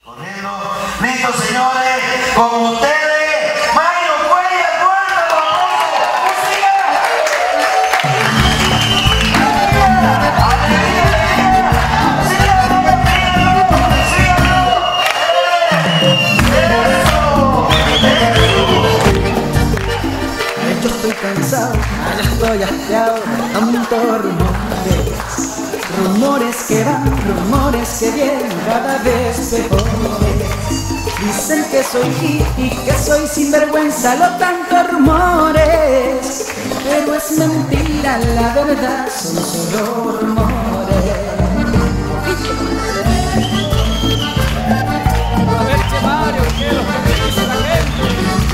Listo, señores, con ustedes, Mario Cuellar, fuerte con música. Yo estoy cansado, ya estoy hastiado de tantos rumores que van, rumores que vienen, cada vez peores. Dicen que soy hippie, que soy sinvergüenza, los tantos rumores, pero es mentira, la verdad son solo rumores. A ver, che Mario, ¿qué es lo que dice la gente?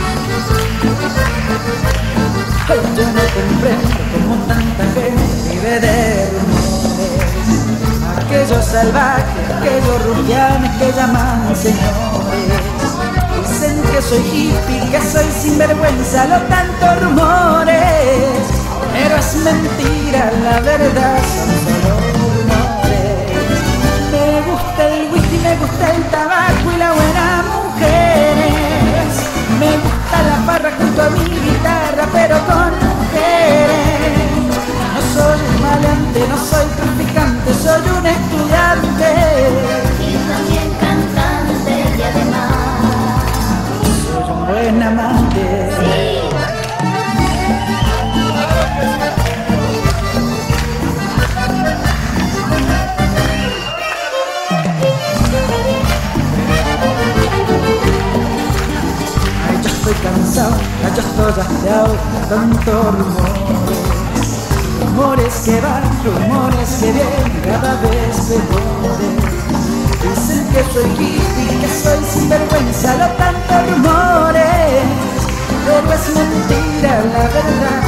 Ay, yo no comprendo cómo tanta gente vive de rumores. Aquellos salvajes, aquellos rufianes que llaman señores. Dicen que soy hippie, que soy sinvergüenza, los tantos rumores, pero es mentira, la verdad son solo rumores. Me gusta el whisky, me gusta el tabaco y la buena mujeres. Me gusta la farra junto a mi guitarra, pero con mujeres. No soy un maleante, no soy traficante, soy un estudiante Y también cantante y además soy un buen amante. Ay, yo estoy cansado, ya yo estoy hastiado de tantos rumores. Rumores que van, rumores que vienen, cada vez peores. Dicen que soy hippie, que soy sinvergüenza, los tantos rumores, pero es mentira, la verdad